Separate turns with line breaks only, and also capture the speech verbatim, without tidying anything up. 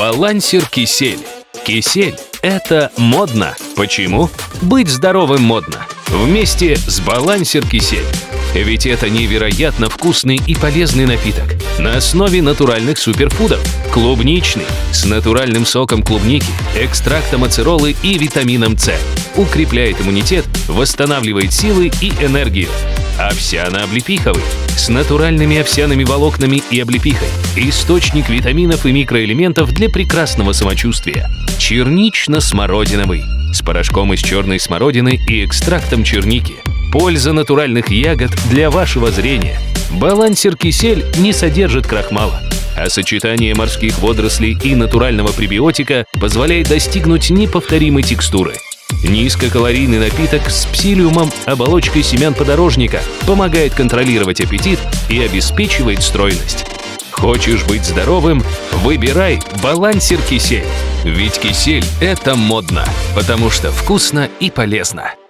Балансер кисель. Кисель – это модно. Почему? Быть здоровым модно. Вместе с балансер кисель. Ведь это невероятно вкусный и полезный напиток на основе натуральных суперфудов. Клубничный, с натуральным соком клубники, экстрактом ацеролы и витамином С. Укрепляет иммунитет, восстанавливает силы и энергию. Овсяно-облепиховый, с натуральными овсяными волокнами и облепихой. Источник витаминов и микроэлементов для прекрасного самочувствия. Чернично-смородиновый, с порошком из черной смородины и экстрактом черники. Польза натуральных ягод для вашего зрения. Балансер кисель не содержит крахмала, а сочетание морских водорослей и натурального пребиотика позволяет достигнуть неповторимой текстуры. Низкокалорийный напиток с псилиумом, оболочкой семян подорожника, помогает контролировать аппетит и обеспечивает стройность. Хочешь быть здоровым? Выбирай балансер кисель. Ведь кисель – это модно, потому что вкусно и полезно.